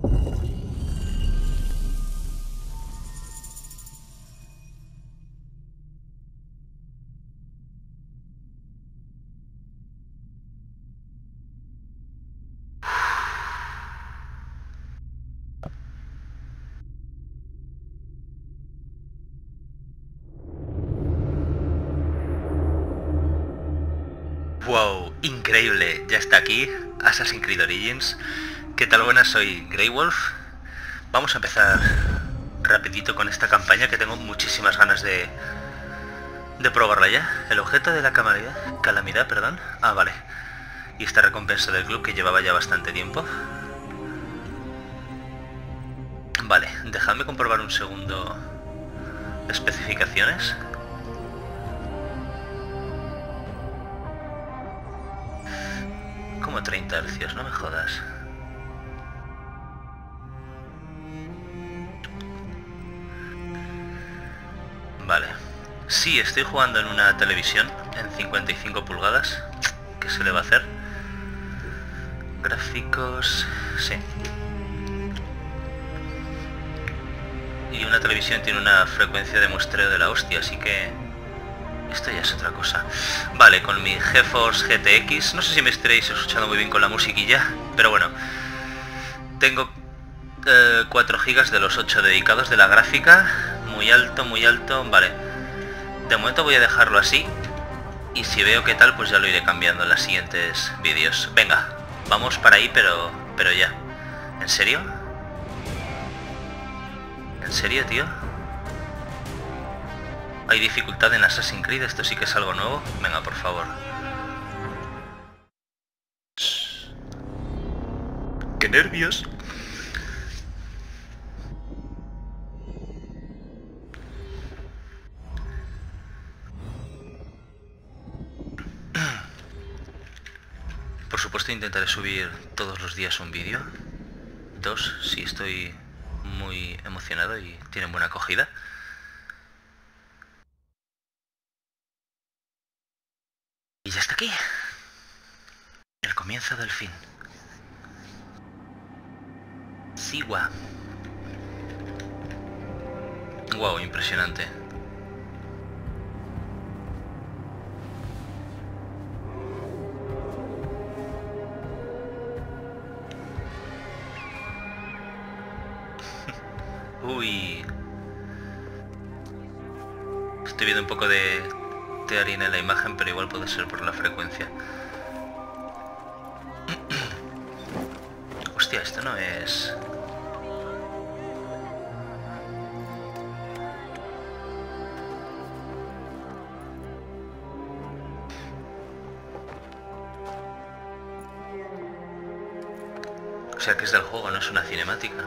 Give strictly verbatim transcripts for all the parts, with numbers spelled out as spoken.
Wow, increíble, ya está aquí Assassin's Creed Origins. ¿Qué tal? Buenas, soy Grey Wolf. Vamos a empezar rapidito con esta campaña que tengo muchísimas ganas de, de probarla ya. El objeto de la calamidad, calamidad, perdón. Ah, vale. Y esta recompensa del club que llevaba ya bastante tiempo. Vale, dejadme comprobar un segundo especificaciones. Como treinta hercios, no me jodas. Vale. Sí, estoy jugando en una televisión en cincuenta y cinco pulgadas. ¿Qué se le va a hacer? Gráficos... sí. Y una televisión tiene una frecuencia de muestreo de la hostia, así que... esto ya es otra cosa. Vale, con mi GeForce G T X, no sé si me estaréis escuchando muy bien con la musiquilla, pero bueno. Tengo eh, cuatro gigas de los ocho dedicados de la gráfica. Muy alto, muy alto, vale. De momento voy a dejarlo así. Y si veo qué tal, pues ya lo iré cambiando en los siguientes vídeos. Venga, vamos para ahí, pero, pero ya. ¿En serio? ¿En serio, tío? ¿Hay dificultad en Assassin's Creed? Esto sí que es algo nuevo. Venga, por favor. ¡Qué nervios! Por supuesto intentaré subir todos los días un vídeo. Dos, si estoy muy emocionado y tienen buena acogida. Y ya está aquí. El comienzo del fin. Siwa. Wow, impresionante. Uy. Estoy viendo un poco de tearing en la imagen, pero igual puede ser por la frecuencia. Hostia, esto no es... O sea que es del juego, no es una cinemática.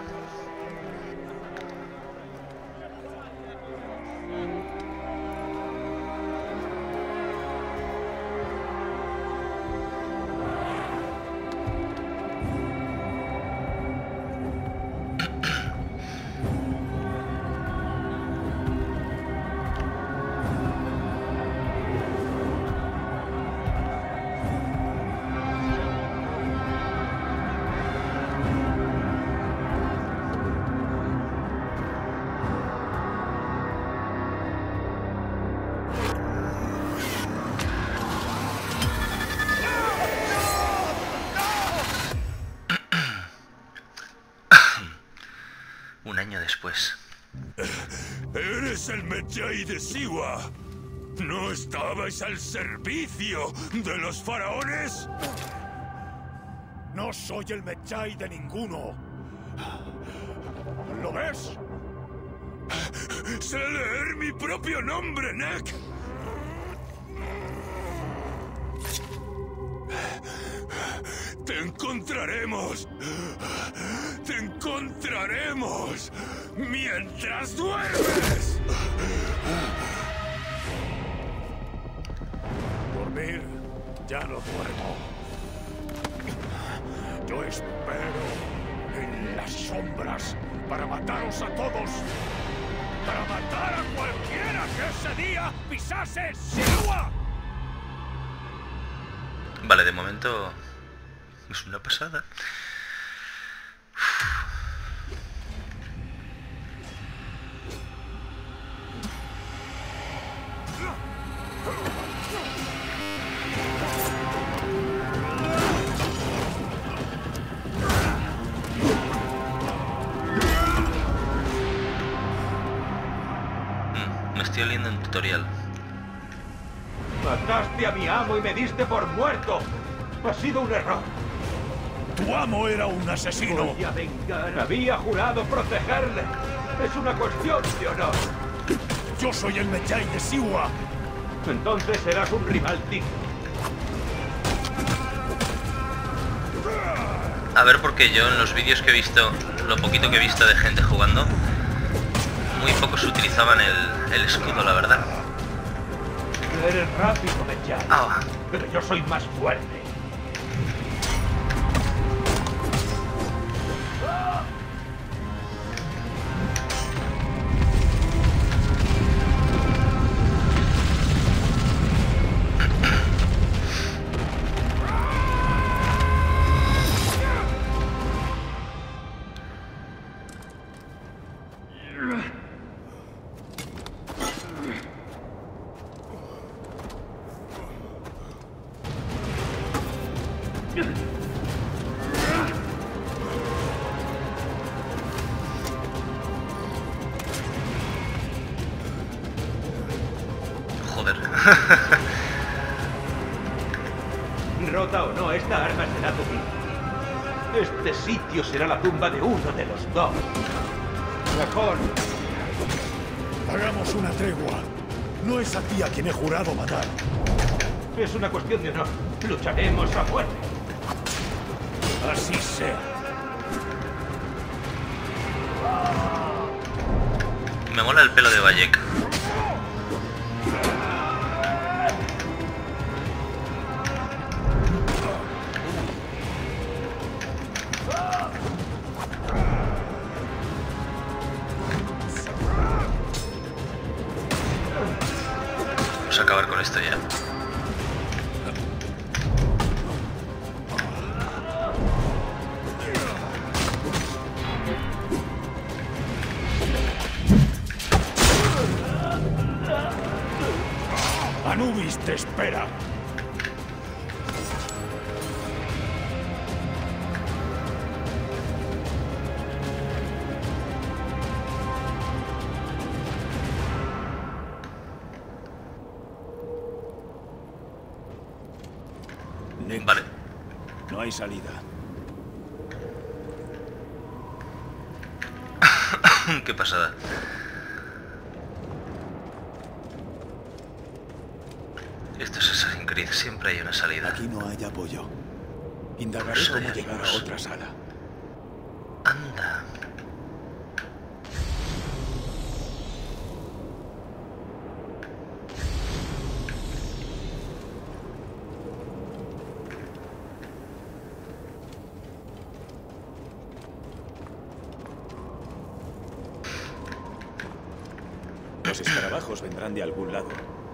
Un año después. ¡Eres el Medjay de Siwa! ¿No estabais al servicio de los faraones? No soy el Medjay de ninguno. ¿Lo ves? ¡Sé leer mi propio nombre, Nek! ¡Te encontraremos! ¡Te encontraremos! ¡Mientras duermes! Dormir, ya no duermo. Yo espero en las sombras para mataros a todos. Para matar a cualquiera que ese día pisase Siwa. Vale, de momento es una pasada. tutorial. Mataste a mi amo y me diste por muerto. Ha sido un error. Tu amo era un asesino. Voy a vengar. Había jurado protegerle. Es una cuestión de honor. Yo soy el Medjay de Siwa. Entonces serás un rival digno. A ver, porque yo en los vídeos que he visto, lo poquito que he visto de gente jugando, muy pocos utilizaban el, el escudo, la verdad. Eres rápido, Medjay. Ah. Pero yo soy más fuerte. Joder. Rota o no, esta arma será tu vida. Este sitio será la tumba de uno de los dos. Mejor. Hagamos una tregua. No es a ti a quien he jurado matar. Es una cuestión de honor. Lucharemos a muerte. Así sea. Me mola el pelo de Bayek. Vamos a acabar con esto ya. Anubis te espera. Nick, Vale. no hay salida. Qué pasada. Esto es Assassin's Creed, siempre hay una salida. Aquí no hay apoyo. Indagaré Eso cómo ya llegar a vimos. otra sala. Anda. Los escarabajos vendrán de algún lado.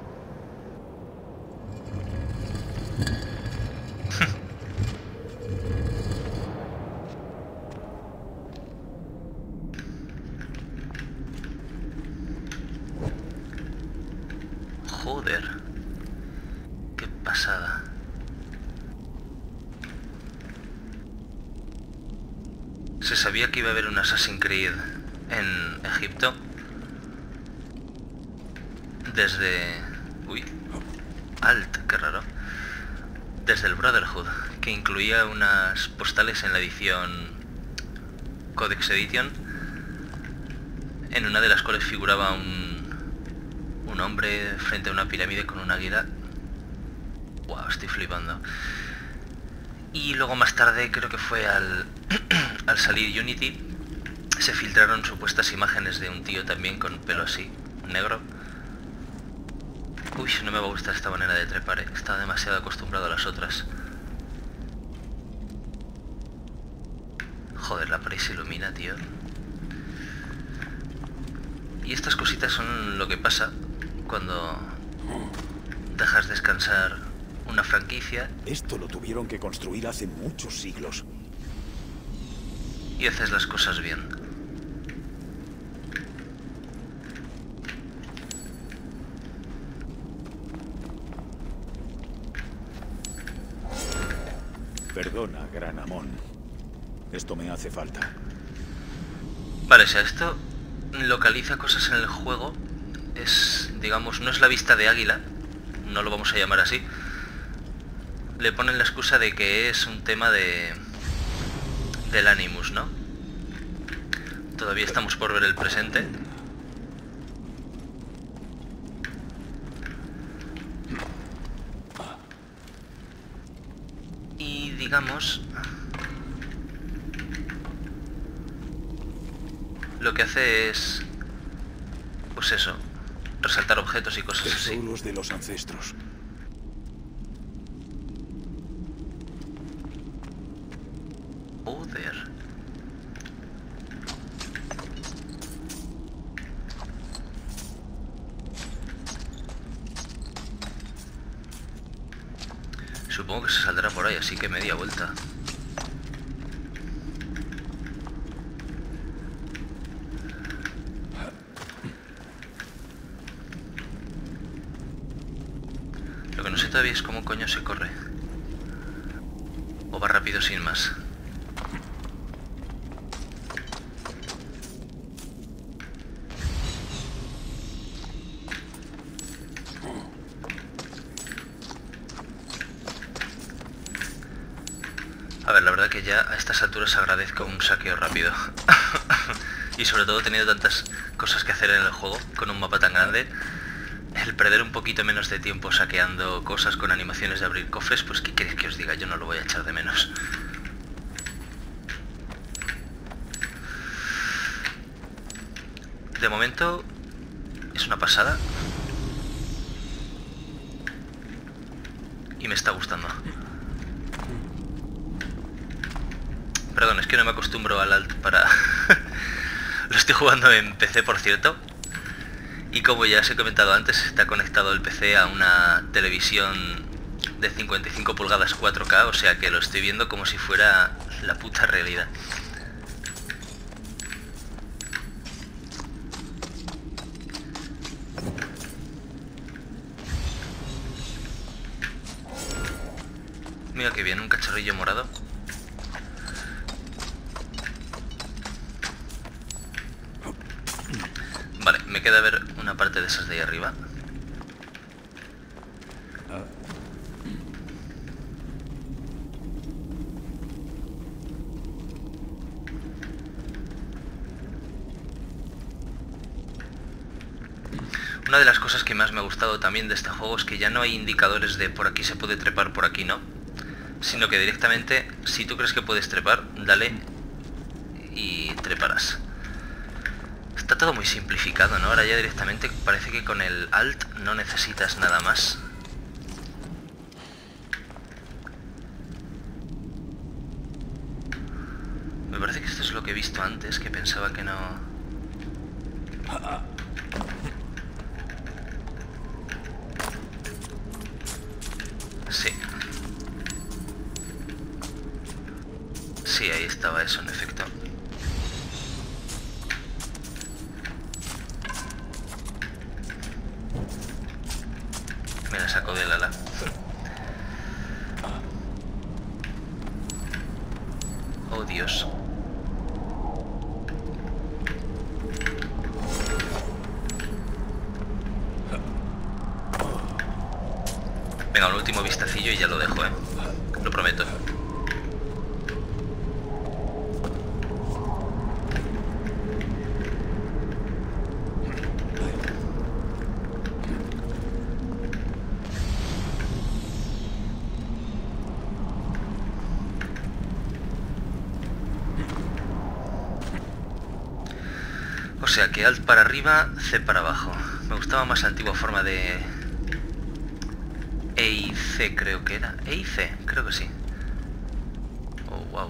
Joder. Qué pasada. Se sabía que iba a haber un Assassin's Creed en Egipto. Desde... Uy. Alt, qué raro. Desde el Brotherhood, que incluía unas postales en la edición Codex Edition, en una de las cuales figuraba un, un hombre frente a una pirámide con un águila. Wow, estoy flipando. Y luego más tarde, creo que fue al, al salir Unity, se filtraron supuestas imágenes de un tío también con pelo así, negro. Uy, no me va a gustar esta manera de trepar, ¿eh? Estaba demasiado acostumbrado a las otras. Joder, la pared se ilumina, tío. Y estas cositas son lo que pasa cuando dejas descansar una franquicia Esto lo tuvieron que construir hace muchos siglos. y haces las cosas bien. Perdona, Gran Amón. Esto me hace falta. Vale, o sea, esto localiza cosas en el juego es, digamos, no es la vista de águila, no lo vamos a llamar así. Le ponen la excusa de que es un tema de del Animus, ¿no? Todavía estamos por ver el presente. Y digamos, lo que hace es, pues eso, resaltar objetos y cosas así. Tesoros de los ancestros. Joder. Supongo que se saldrá por ahí, así que media vuelta. Lo que no sé todavía es cómo coño se corre. O va rápido sin más. A ver, la verdad que ya a estas alturas agradezco un saqueo rápido. Y sobre todo teniendo tantas cosas que hacer en el juego, con un mapa tan grande, el perder un poquito menos de tiempo saqueando cosas con animaciones de abrir cofres, pues ¿qué queréis que os diga? Yo no lo voy a echar de menos. De momento es una pasada. Y me está gustando. Perdón, es que no me acostumbro al alt para... Lo estoy jugando en P C, por cierto. Y como ya os he comentado antes, está conectado el P C a una televisión de cincuenta y cinco pulgadas cuatro K, o sea que lo estoy viendo como si fuera la puta realidad. Mira que bien, un cacharrillo morado. Vale, me queda ver una parte de esas de ahí arriba. Una de las cosas que más me ha gustado también de este juego es que ya no hay indicadores de por aquí se puede trepar, por aquí no. Sino que directamente, si tú crees que puedes trepar, dale y treparás. Está todo muy simplificado, ¿no? Ahora ya directamente parece que con el Alt no necesitas nada más. Me parece que esto es lo que he visto antes, que pensaba que no... Sí. Sí, ahí estaba eso, en efecto. Me la saco del ala. Oh, Dios. Venga, un último vistacillo y ya lo dejo, ¿eh? Lo prometo. O sea que Alt para arriba, C para abajo. Me gustaba más la antigua forma de... E y C creo que era. E y C, creo que sí. Oh, wow.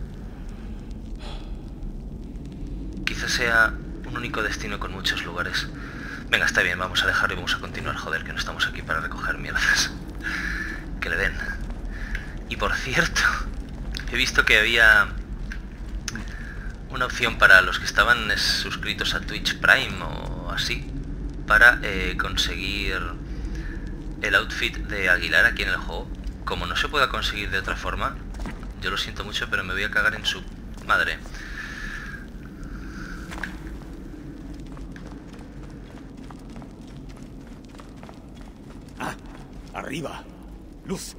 Quizás sea un único destino con muchos lugares. Venga, está bien, vamos a dejarlo y vamos a continuar. Joder, que no estamos aquí para recoger mierdas. Que le den. Y por cierto, he visto que había... una opción para los que estaban suscritos a Twitch Prime o así, para eh, conseguir el outfit de Aguilar aquí en el juego. Como no se pueda conseguir de otra forma, yo lo siento mucho, pero me voy a cagar en su madre. Arriba. Luz.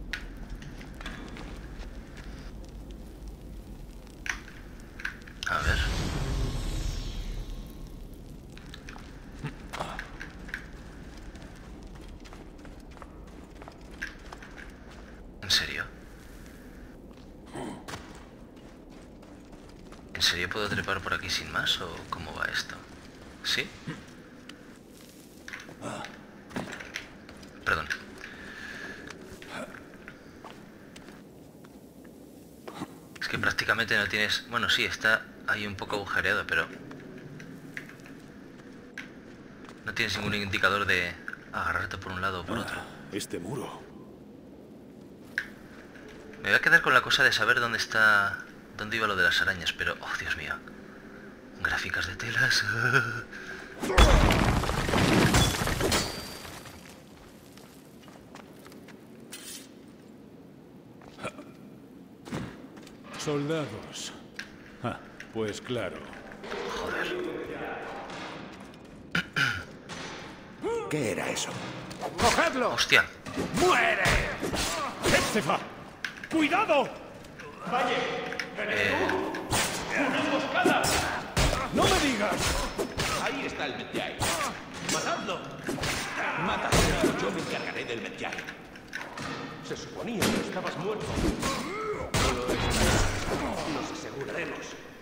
A ver. ¿En serio? ¿En serio puedo trepar por aquí sin más o cómo va esto? ¿Sí? Perdón. Es que prácticamente no tienes... Bueno, sí, está ahí un poco agujereado, pero... No tienes ningún indicador de agarrarte por un lado o por otro. Este muro. Me voy a quedar con la cosa de saber dónde está... Dónde iba lo de las arañas, pero... Oh, Dios mío. Gráficas de telas. Soldados. Ah, pues claro. Joder. ¿Qué era eso? ¡Cogedlo! Hostia. ¡Muere! ¡Epstefa! ¡Cuidado! Eh... ¡No me digas! Ahí está el Medjay. ¡Matadlo! Mátalo, yo me encargaré del Medjay. Se suponía que estabas muerto. No lo estás. Nos aseguraremos.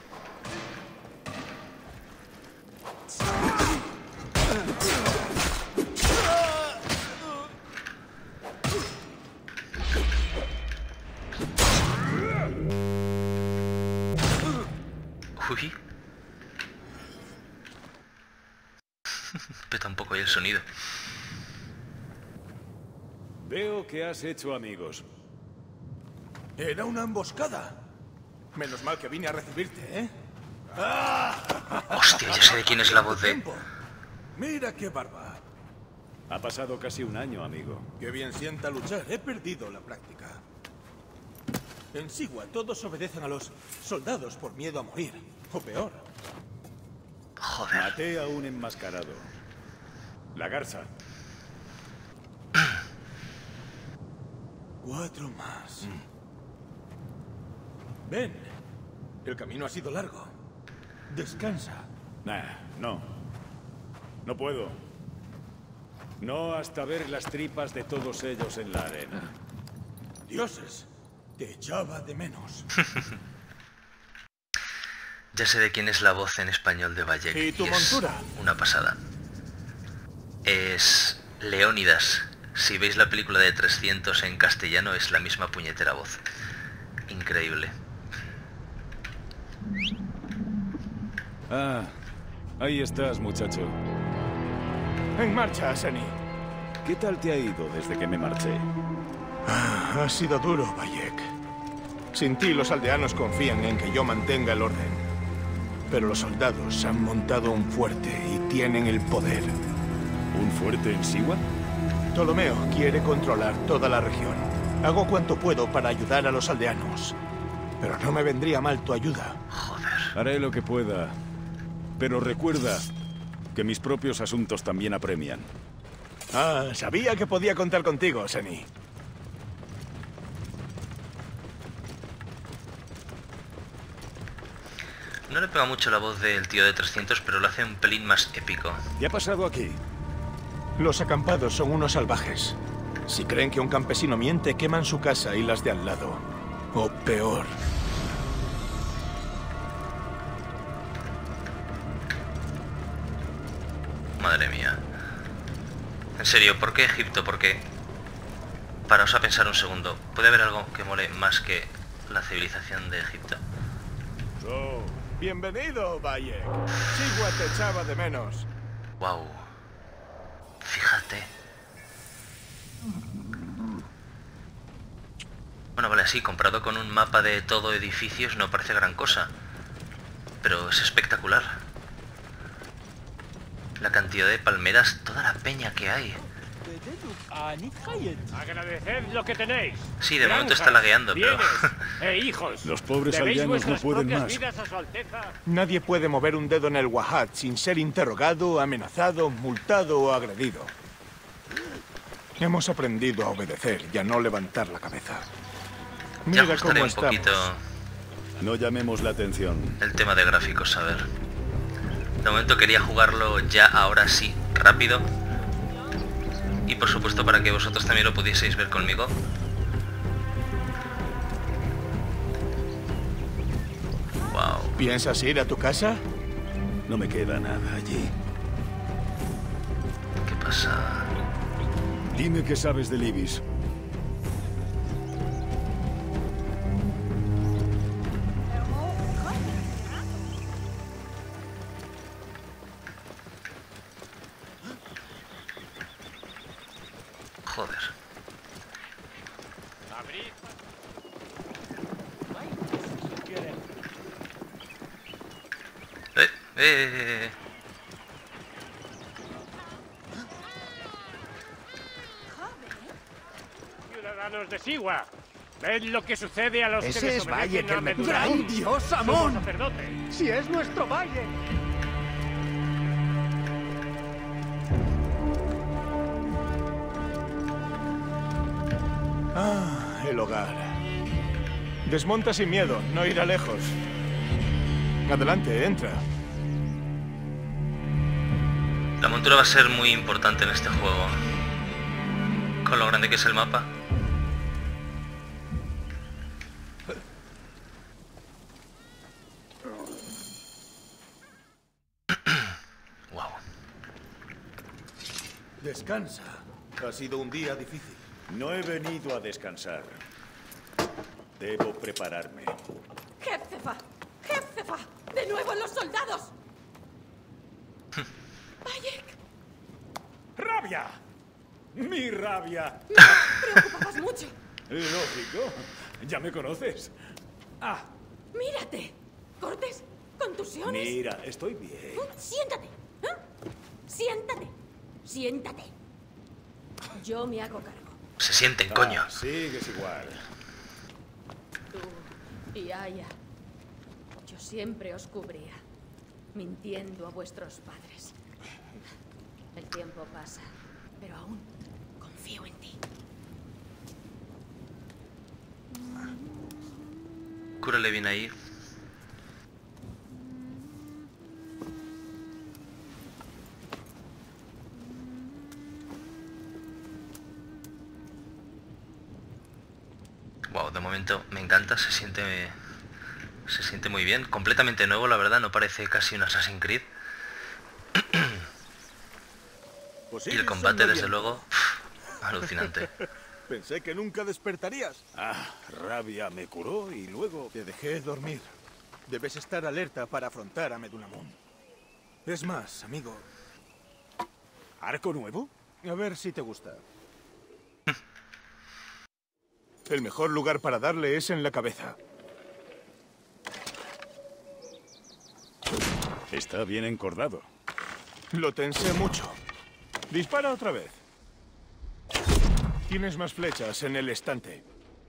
Uy. Peta un poco ahí el sonido. Veo que has hecho amigos. Era una emboscada. Menos mal que vine a recibirte, ¿eh? Hostia, ya sé de quién es la voz de... Tiempo. Mira qué barba. Ha pasado casi un año, amigo. Qué bien sienta luchar. He perdido la práctica. En Sigua todos obedecen a los soldados por miedo a morir. O peor. Joder. Maté a un enmascarado. La garza. Cuatro más. Ven. El camino ha sido largo. Descansa. Nah, no. No puedo. No hasta ver las tripas de todos ellos en la arena. Dioses. Te echaba de menos. Ya sé de quién es la voz en español de Bayek. ¿Y tu es montura? una pasada. Es Leónidas. Si veis la película de trescientos en castellano, es la misma puñetera voz. Increíble. Ah, ahí estás, muchacho. En marcha, Seni. ¿Qué tal te ha ido desde que me marché? Ah, ha sido duro, Bayek. Sin ti, los aldeanos confían en que yo mantenga el orden. Pero los soldados han montado un fuerte y tienen el poder. ¿Un fuerte en Sigua? Ptolomeo quiere controlar toda la región. Hago cuanto puedo para ayudar a los aldeanos. Pero no me vendría mal tu ayuda. Joder. Haré lo que pueda. Pero recuerda que mis propios asuntos también apremian. Ah, sabía que podía contar contigo, Seni. No le pega mucho la voz del tío de trescientos, pero lo hace un pelín más épico. ¿Qué ha pasado aquí? Los acampados son unos salvajes. Si creen que un campesino miente, queman su casa y las de al lado. O peor. Madre mía. En serio, ¿por qué Egipto? ¿Por qué? Paraos a pensar un segundo. ¿Puede haber algo que mole más que la civilización de Egipto? Oh, bienvenido, Bayek. Sigua te echaba de menos. Wow. Fíjate. Bueno, vale, sí, comparado con un mapa de todo edificios no parece gran cosa. Pero es espectacular. La cantidad de palmeras, toda la peña que hay. Agradeced lo que tenéis. Sí, de momento está lagueando, pero... bienes e hijos. Los pobres Debéis aldeanos no vuestras pueden propias más. vidas a su Alteza. Nadie puede mover un dedo en el Wahat sin ser interrogado, amenazado, multado o agredido. Hemos aprendido a obedecer y a no levantar la cabeza. Ya Mira ajustaré cómo un estamos. poquito No llamemos la atención. el tema de gráficos, a ver. De momento quería jugarlo ya, ahora sí, rápido. Y por supuesto para que vosotros también lo pudieseis ver conmigo. Wow. ¿Piensas ir a tu casa? No me queda nada allí. ¿Qué pasa? Dime qué sabes del Ibis. Joder. Abrid. Eh, eh, eh, eh. Ciudadanos de Siwa, ved lo que sucede a los que Ese es Valle, desobedecen que a el me- Medurai. ¡Gran Dios, Sumo Amón! sacerdote. ¡Si es nuestro valle! Ah, el hogar. Desmonta sin miedo, no irá lejos. Adelante, entra. La montura va a ser muy importante en este juego. Con lo grande que es el mapa. Wow. Descansa. Ha sido un día difícil. No he venido a descansar. Debo prepararme. ¡Jefzefa! ¡Jefzefa! ¡De nuevo los soldados! ¡Bayek! ¡Rabia! ¡Mi rabia! Me preocupabas mucho. Lógico. Ya me conoces. Ah, ¡Mírate! ¿Cortes? ¿Contusiones? mira, estoy bien. Siéntate. ¿eh? Siéntate. Siéntate. Yo me hago cargo. Se sienten, coño. Ah, sigues igual. Tú y Aya. Yo siempre os cubría, mintiendo a vuestros padres. El tiempo pasa, pero aún confío en ti. Cúrale bien ahí. Wow, de momento me encanta, se siente se siente muy bien, completamente nuevo, la verdad, no parece casi un Assassin's Creed. Pues Y el sigues combate, siendo desde bien. luego, alucinante. Pensé que nunca despertarías. Ah, rabia me curó y luego... Te dejé dormir. Debes estar alerta para afrontar a Medunamun. Es más, amigo, ¿Arco nuevo? a ver si te gusta. El mejor lugar para darle es en la cabeza. Está bien encordado. Lo tensé mucho. Dispara otra vez. Tienes más flechas en el estante.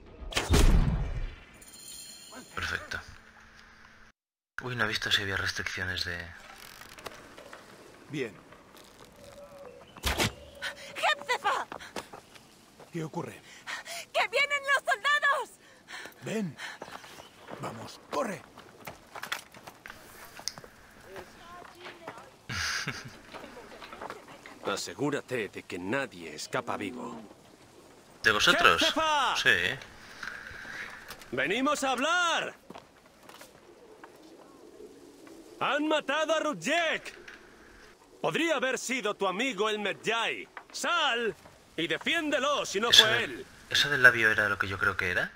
Perfecto. Uy, no he visto si había restricciones de... Bien. ¡Jefzefa! ¿Qué ocurre? ¡Que vienen los soldados! Ven. Vamos, corre. Asegúrate de que nadie escapa vivo. ¿De vosotros? ¡Jefa! Sí. ¡Venimos a hablar! ¡Han matado a Rudjek! Podría haber sido tu amigo el Medjay. ¡Sal! Y defiéndelo si no ¿Eso, fue de- él. ¿Eso del labio era lo que yo creo que era?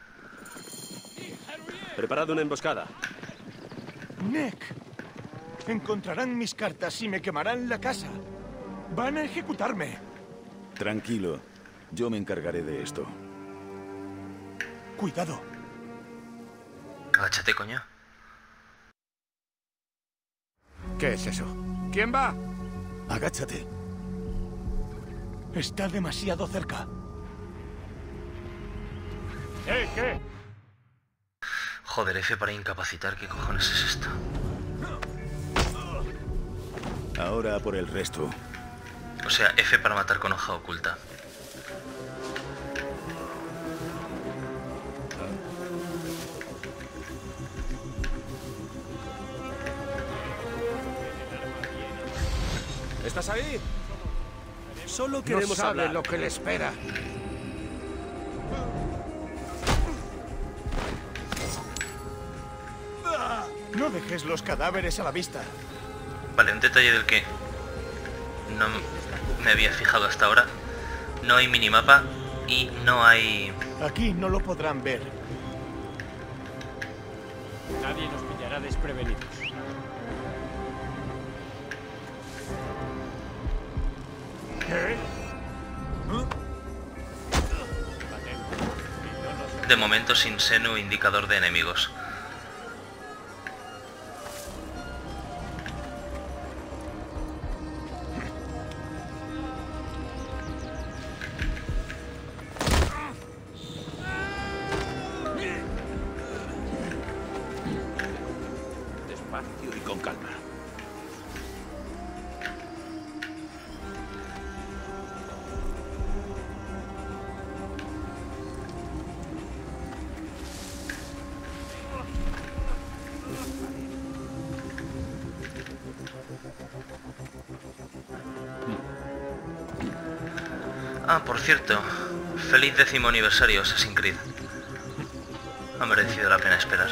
Preparad una emboscada. Nick. Encontrarán mis cartas y me quemarán la casa. Van a ejecutarme. Tranquilo. Yo me encargaré de esto. Cuidado. Agáchate, coño. ¿Qué es eso? ¿Quién va? Agáchate. Está demasiado cerca. ¿Eh, qué? Joder, F para incapacitar, ¿qué cojones es esto? Ahora por el resto. O sea, F para matar con hoja oculta. ¿Estás ahí? Solo No queremos sabe hablar. lo que le espera. No dejes los cadáveres a la vista. Vale, un detalle del que no me había fijado hasta ahora. No hay minimapa y no hay... Aquí no lo podrán ver. Nadie nos pillará desprevenidos. ¿Qué? De momento sin Senu indicador de enemigos. Despacio y con calma. Ah, por cierto, feliz décimo aniversario Assassin's Creed. Ha merecido la pena esperar.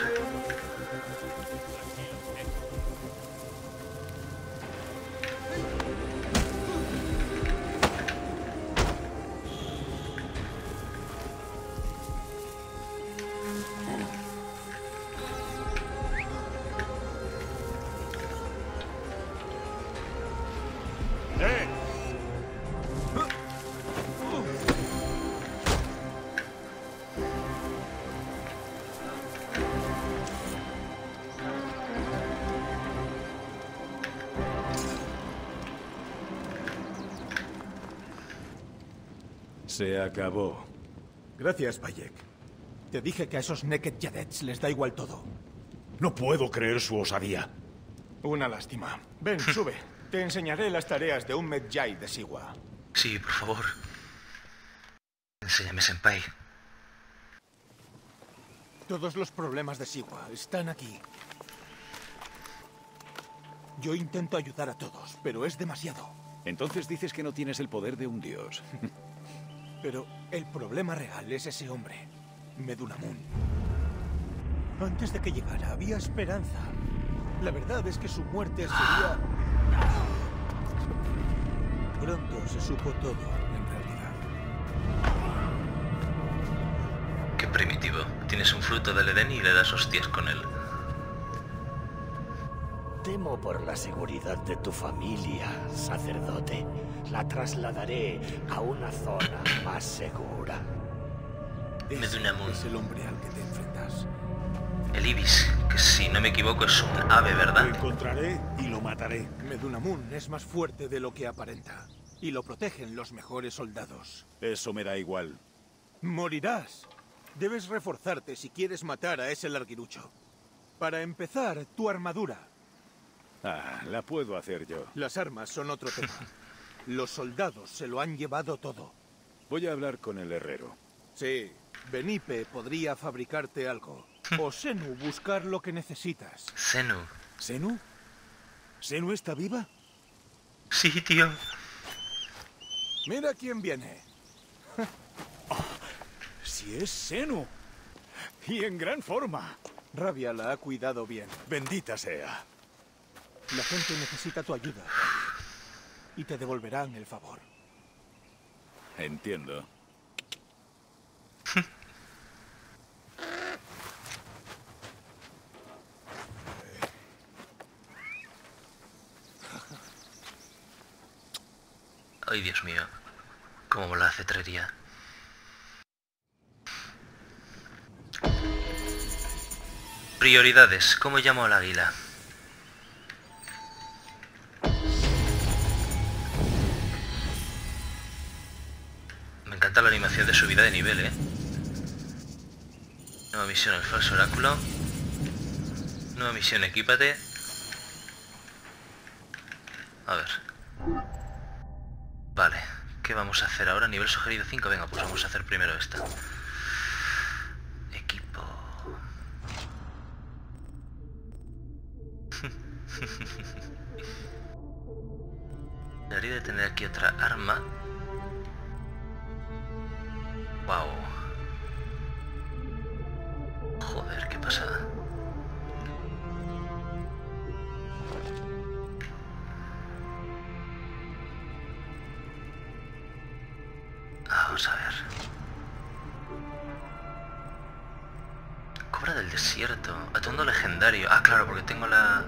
Se acabó. Gracias, Bayek. Te dije que a esos Naked Yadets les da igual todo. No puedo creer su osadía. Una lástima. Ven, sube. Te enseñaré las tareas de un Medjay de Siwa. Sí, por favor. Enséñame, senpai. Todos los problemas de Siwa están aquí. Yo intento ayudar a todos, pero es demasiado. Entonces dices que no tienes el poder de un dios. Pero el problema real es ese hombre, Medunamun. Antes de que llegara había esperanza. La verdad es que su muerte sería... Pronto se supo todo, en realidad. Qué primitivo. Tienes un fruto del Edén y le das hostias con él. Temo por la seguridad de tu familia, sacerdote. La trasladaré a una zona más segura. Medunamun. Es el hombre al que te enfrentas. El ibis, que si no me equivoco es un ave, Lo ¿verdad? encontraré y lo mataré. Medunamun es más fuerte de lo que aparenta. Y lo protegen los mejores soldados. Eso me da igual. Morirás. Debes reforzarte si quieres matar a ese larguirucho. Para empezar, tu armadura. Ah, la puedo hacer yo. Las armas son otro tema. Los soldados se lo han llevado todo. Voy a hablar con el herrero. Sí, Benipe podría fabricarte algo. O Senu buscar lo que necesitas. Senu. ¿Senu? ¿Senu está viva? Sí, tío. Mira quién viene. Si es Senu. Y en gran forma. Rabia la ha cuidado bien. Bendita sea. La gente necesita tu ayuda. Y te devolverán el favor. Entiendo. Ay, Dios mío. Cómo mola la cetrería. Prioridades. ¿Cómo llamo al águila? Me encanta la animación de subida de nivel, ¿eh? Nueva misión, el falso oráculo. Nueva misión, equípate. A ver. Vale, ¿qué vamos a hacer ahora? Nivel sugerido cinco, venga, pues vamos a hacer primero esta. Equipo. Debería de tener aquí otra arma. Wow. Joder, qué pasada. Vamos a ver. Cobra del desierto. Atuendo legendario. Ah, claro, porque tengo la...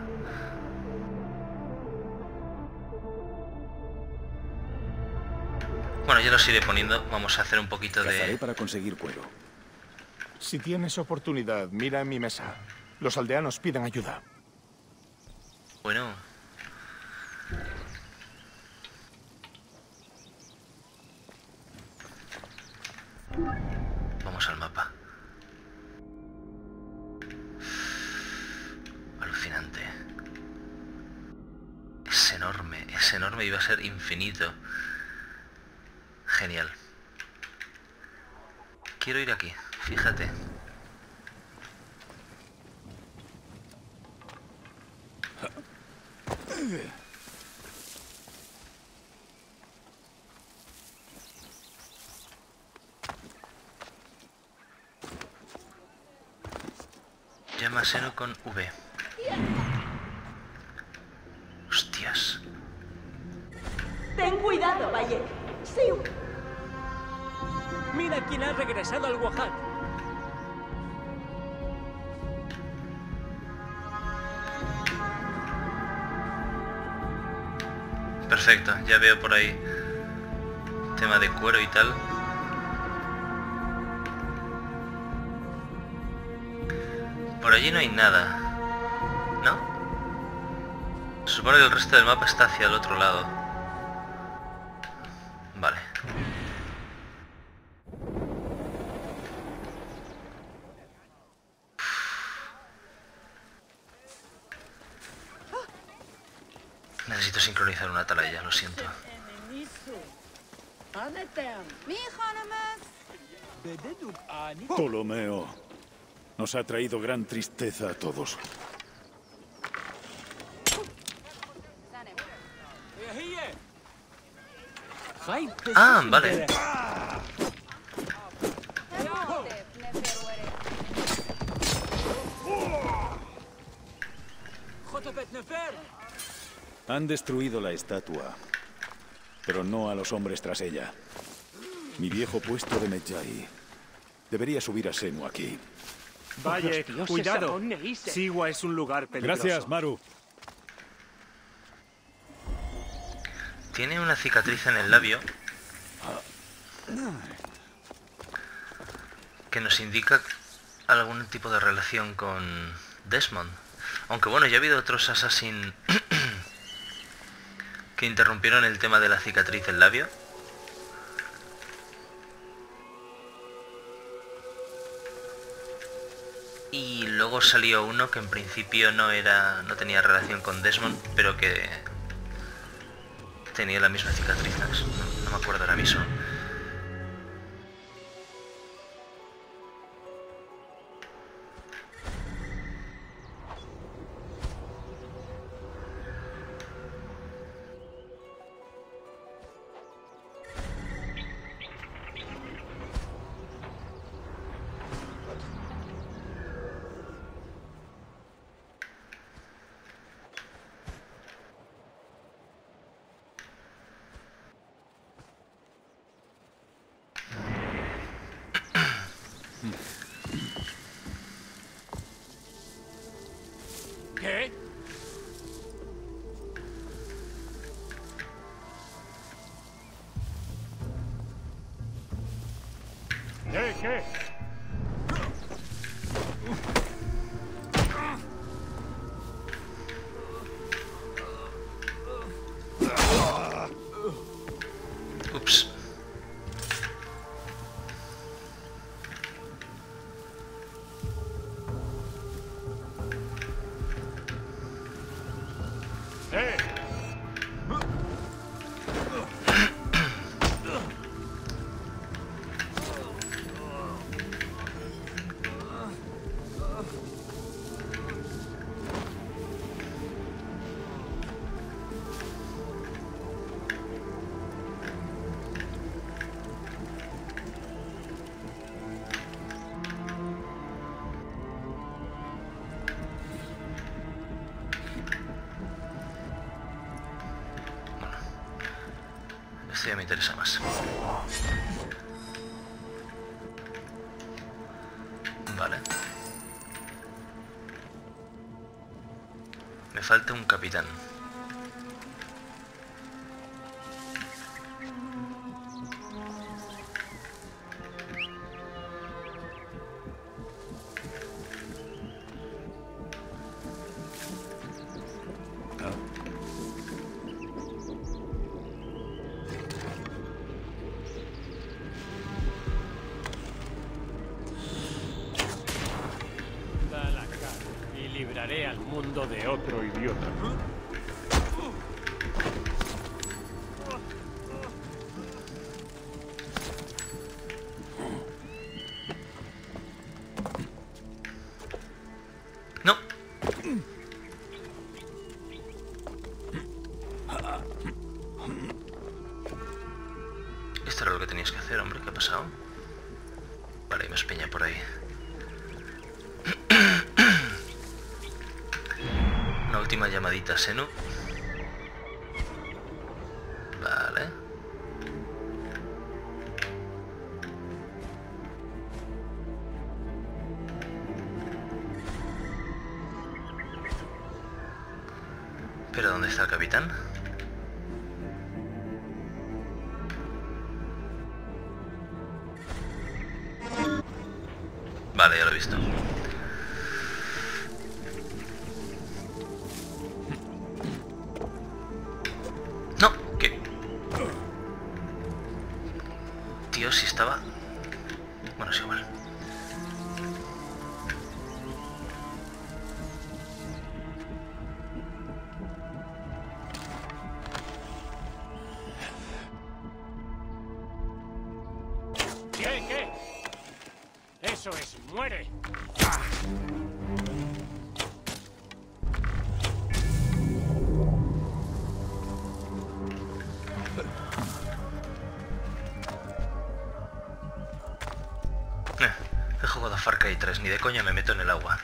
Bueno, ya los iré poniendo. Vamos a hacer un poquito de... Cazaré para conseguir cuero. Si tienes oportunidad, mira en mi mesa. Los aldeanos piden ayuda. Bueno. Vamos al mapa. Alucinante. Es enorme, es enorme y va a ser infinito. Genial. Quiero ir aquí, fíjate. Llama Seno con V. Hostias. Ten cuidado, Valle. Sí. Mira quién ha regresado al Wahad. Perfecto, ya veo por ahí tema de cuero y tal. Por allí no hay nada, ¿no? Se supone que el resto del mapa está hacia el otro lado. Vale. Necesito sincronizar una atalaya, lo siento. Ptolomeo nos ha traído gran tristeza a todos. Ah, vale. Han destruido la estatua, pero no a los hombres tras ella. Mi viejo puesto de Medjay. Debería subir a Senu aquí. Valle, cuidado. Siwa es un lugar peligroso. Gracias, Maru. Tiene una cicatriz en el labio que nos indica algún tipo de relación con Desmond. Aunque bueno, ya ha habido otros Assassin que interrumpieron el tema de la cicatriz del labio. Y luego salió uno que en principio no era, no tenía relación con Desmond, pero que tenía la misma cicatriz. No, no me acuerdo ahora mismo. ¿Qué? ¿Qué? ¿Qué? Ups. ¡Eh! ya me interesa más. Vale. Me falta un capitán. Da la cara y libraré al mundo de otro idiota. No. Esto era lo que tenías que hacer, hombre. ¿Qué ha pasado? Vale, hay más peña por ahí. Una última llamadita a Senu. Vale. ¿Pero dónde está el capitán? Vale, ya lo he visto. No, ¿qué? Tío, si estaba... Bueno, es igual. ¿Qué? ¿Qué? Eso es, muere. Eh, he jugado a Far Cry tres, ni de coña me meto en el agua.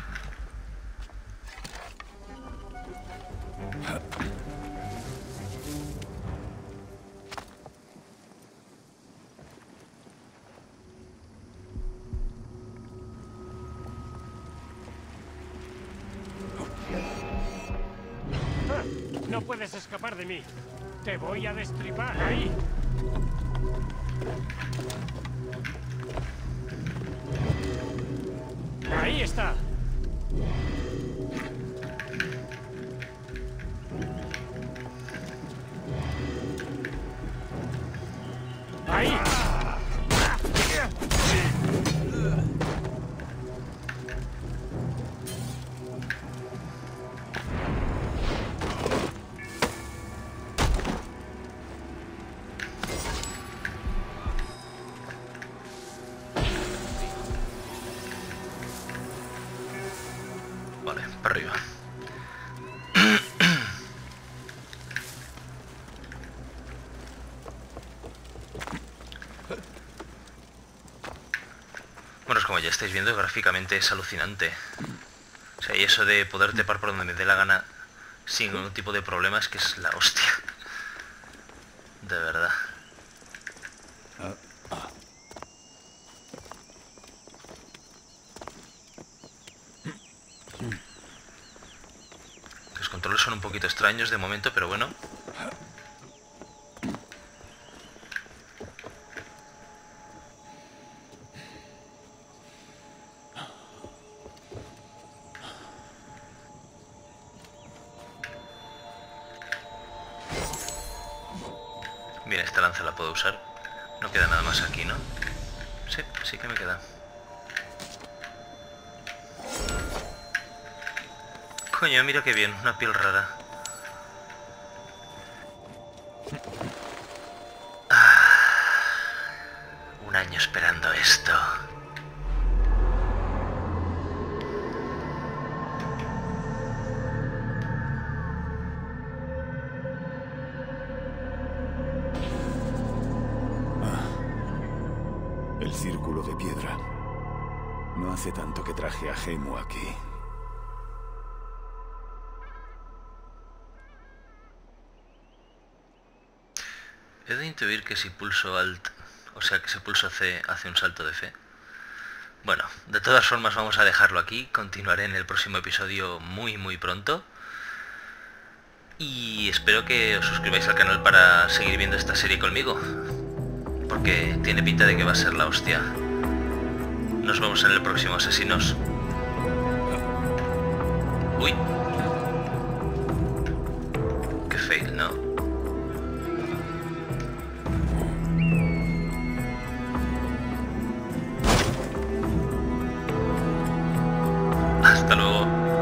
Ah, no puedes escapar de mí. Te voy a destripar ahí. Ahí está. Ahí. Vale, para arriba. Bueno, es como ya estáis viendo, gráficamente es alucinante. O sea, y eso de poder trepar por donde me dé la gana sin ningún tipo de problemas, que es la hostia. De verdad. Los controles son un poquito extraños de momento, pero bueno. Bien, esta lanza la puedo usar. No queda nada más aquí, ¿no? Sí, sí que me queda. Coño, mira qué bien, una piel rara. Ah, un año esperando esto. El círculo de piedra. No hace tanto que traje a Gemu aquí. He de intuir que si pulso Alt, o sea que si pulso C, hace un salto de fe. Bueno, de todas formas vamos a dejarlo aquí. Continuaré en el próximo episodio muy muy pronto. Y espero que os suscribáis al canal para seguir viendo esta serie conmigo, porque tiene pinta de que va a ser la hostia. Nos vemos en el próximo, asesinos. Uy. Qué fail, ¿no? Hasta luego.